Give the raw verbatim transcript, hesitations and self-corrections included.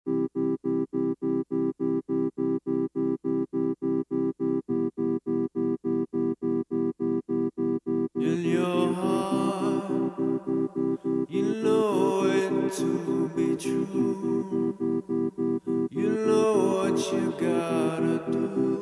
In your heart, you know it to be true. You know what you gotta do.